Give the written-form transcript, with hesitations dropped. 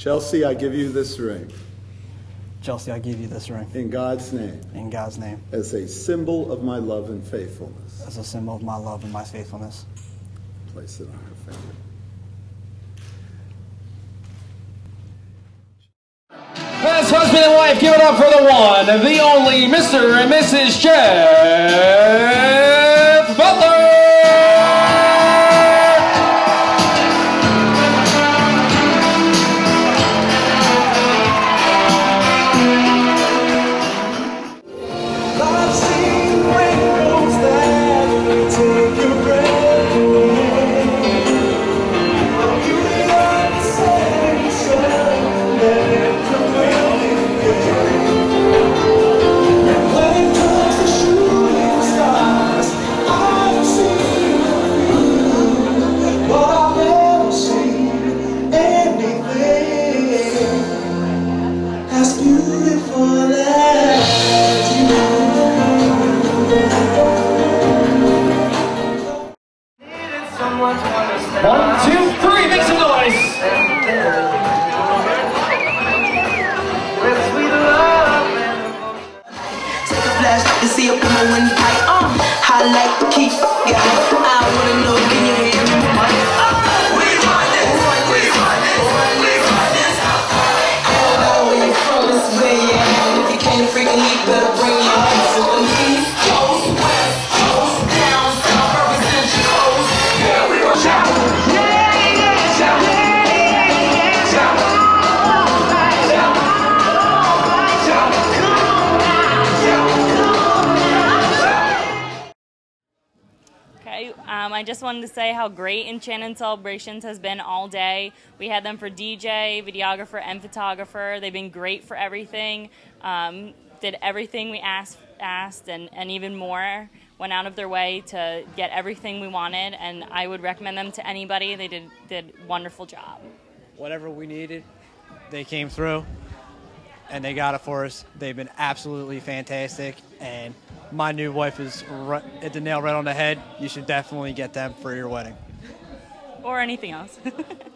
Chelsea, I give you this ring. Chelsea, I give you this ring. In God's name. In God's name. As a symbol of my love and faithfulness. As a symbol of my love and my faithfulness. Place it on her finger. As husband and wife, give it up for the one, the only, Mr. and Mrs. Jeff Butler! One, two, three, make some noise! Take a flash and see up in my windpipe. I like to keep, yeah. I wanna know, can you hear me? We want this, we want this, we want this. I don't know where you're from, this way, yeah. If you can't freaking leave, better bring your hands to the East Coast, West Coast, down south, represent your coast. Yeah, we want shout. I just wanted to say how great Enchanted Celebrations has been all day. We had them for DJ, videographer, and photographer. They've been great for everything. Did everything we asked and even more. Went out of their way to get everything we wanted, and I would recommend them to anybody. They did a wonderful job. Whatever we needed, they came through, and they got it for us. They've been absolutely fantastic, and my new wife is hit the nail right on the head. You should definitely get them for your wedding. Or anything else.